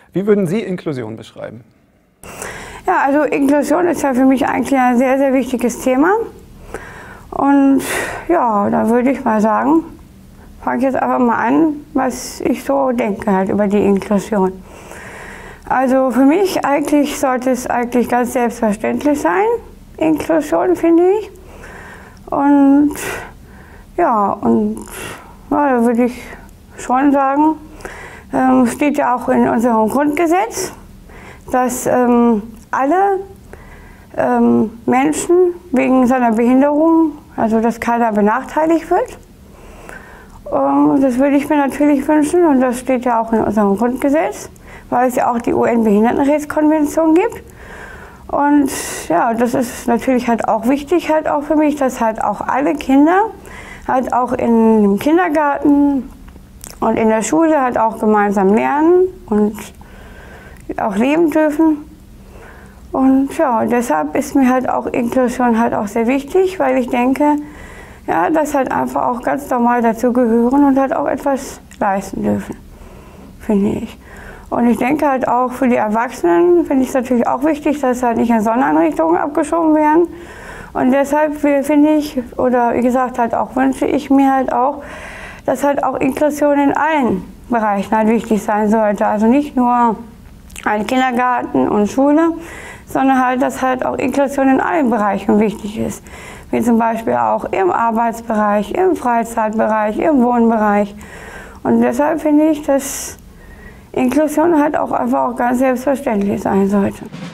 Wie würden Sie Inklusion beschreiben? Ja, also Inklusion ist ja für mich eigentlich ein sehr, sehr wichtiges Thema. Und ja, da würde ich mal sagen, fange ich jetzt einfach mal an, was ich so denke halt über die Inklusion. Also für mich eigentlich sollte es eigentlich ganz selbstverständlich sein, Inklusion, finde ich. Und ja, da würde ich schon sagen, steht ja auch in unserem Grundgesetz, dass alle Menschen wegen seiner Behinderung, also dass keiner benachteiligt wird. Das würde ich mir natürlich wünschen und das steht ja auch in unserem Grundgesetz, weil es ja auch die UN-Behindertenrechtskonvention gibt. Und ja, das ist natürlich halt auch wichtig halt auch für mich, dass halt auch alle Kinder halt auch im Kindergarten und in der Schule halt auch gemeinsam lernen und auch leben dürfen. Und ja, deshalb ist mir halt auch Inklusion halt auch sehr wichtig, weil ich denke, ja, dass halt einfach auch ganz normal dazu gehören und halt auch etwas leisten dürfen, finde ich. Und ich denke halt auch für die Erwachsenen finde ich es natürlich auch wichtig, dass halt nicht in Sondereinrichtungen abgeschoben werden. Und deshalb finde ich, oder wie gesagt, halt auch wünsche ich mir halt auch, dass halt auch Inklusion in allen Bereichen halt wichtig sein sollte. Also nicht nur ein Kindergarten und Schule, sondern halt, dass halt auch Inklusion in allen Bereichen wichtig ist. Wie zum Beispiel auch im Arbeitsbereich, im Freizeitbereich, im Wohnbereich. Und deshalb finde ich, dass Inklusion halt auch einfach auch ganz selbstverständlich sein sollte.